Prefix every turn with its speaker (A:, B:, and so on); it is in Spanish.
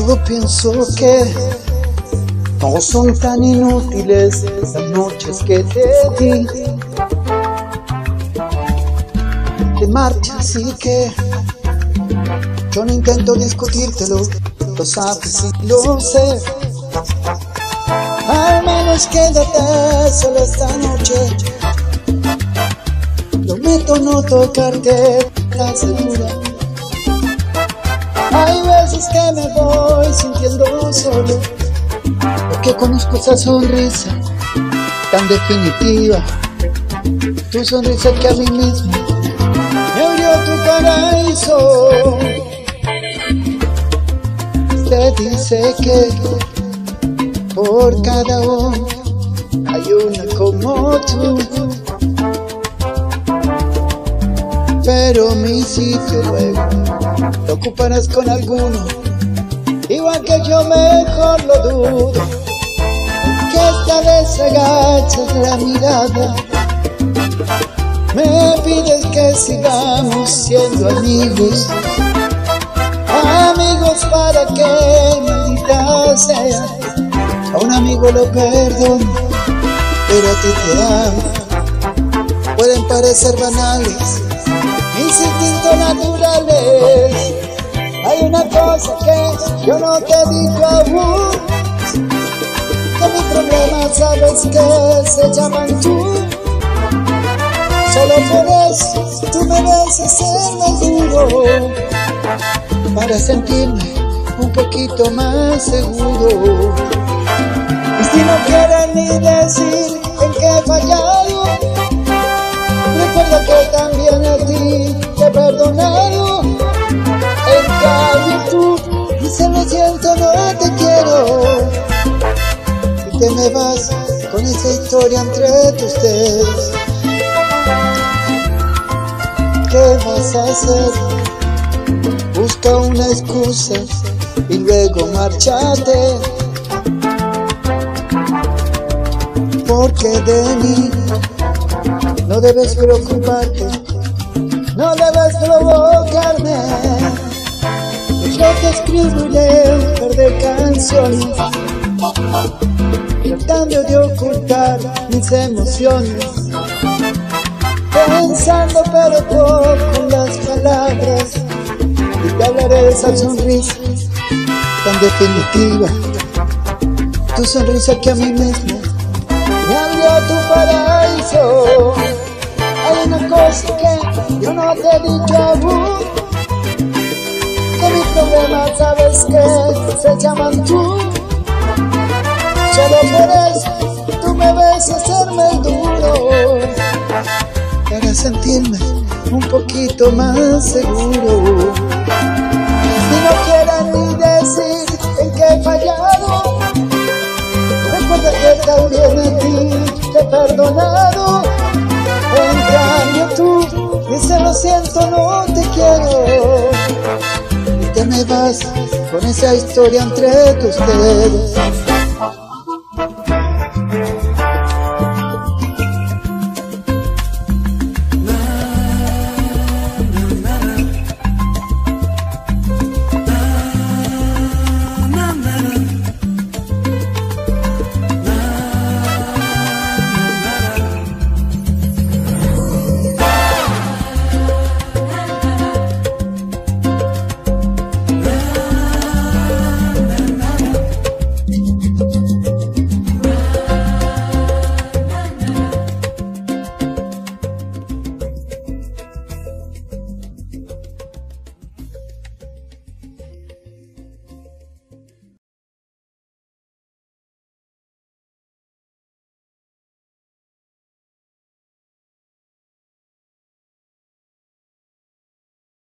A: Luego pienso que no son tan inútiles las noches que te di. Te marchas y que yo no intento discutírtelo, lo sabes y lo sé. Al menos quédate solo esta noche. Prometo no tocarte la segura. Hay veces que me voy sintiendo solo, porque conozco esa sonrisa tan definitiva, tu sonrisa que a mí mismo me abrió tu paraíso. Se dice que por cada hombre hay una como tú, pero mi sitio luego lo ocuparás con alguno, igual que yo mejor lo dudo, que esta vez agachas la mirada, me pides que sigamos siendo amigos, amigos para que maldita sea, a un amigo lo perdono, pero a ti te amo. Pueden parecer banales mis instintos naturales, hay una cosa que yo no te he dicho aún, que mis problemas sabes que se llaman tú. Solo por eso tú mereces ser más duro, para sentirme un poquito más seguro. Y si no quieres ni decir en qué he fallado, recuerda que también a ti te he perdonado. En cambio tú dices lo siento, no te quiero, y te me vas con esa historia entre tus dedos. ¿Qué vas a hacer? Busca una excusa y luego márchate, porque de mí no debes preocuparte, no debes provocarme. Yo te escribiré un par de canciones, tratando de ocultar mis emociones, pensando pero poco en las palabras, y te hablaré de esa sonrisa tan definitiva, tu sonrisa que a mí mismo me abrió tu paraíso. Hay una cosa que yo no te he dicho aún, que mis problemas sabes que se llaman tú. Solo por eso tú me ves hacerme duro, para sentirme un poquito más seguro. Si no quieres ni decir en qué he fallado, recuerda que también a ti te he perdonado. En cambio tú dices lo siento, no te quiero, y te me vas con esa historia entre tus dedos.